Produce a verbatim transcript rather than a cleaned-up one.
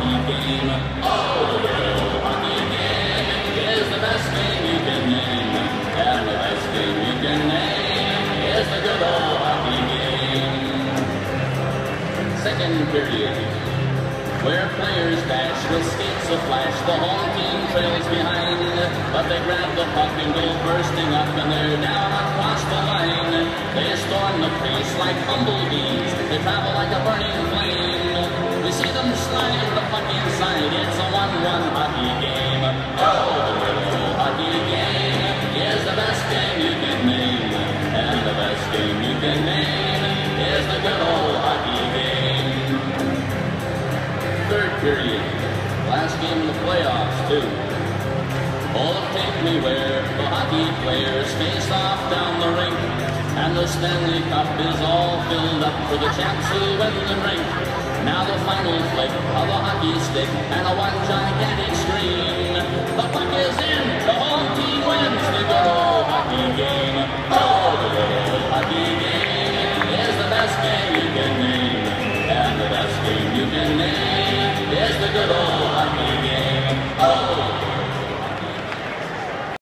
hockey game. Oh, the good old hockey game is the best game you can name. And the best game you can name is the good old hockey game. Second period, where players dash with skates aflash, the home team trails behind, but they grab the puck and go bursting up, and they're down across the line. They storm the crease like bumblebees, they travel like a burning flame. We see them slide the puck inside, it's a one one hockey game. Oh, the little hockey game is the best game you can name, and the best game you can name is the good old hockey game. Third period, last game of the playoffs too. All of take me where the hockey players face off down the rink, and the Stanley Cup is all filled up for the champs who win the drink. Now the final flick of a hockey stick and a one gigantic scream.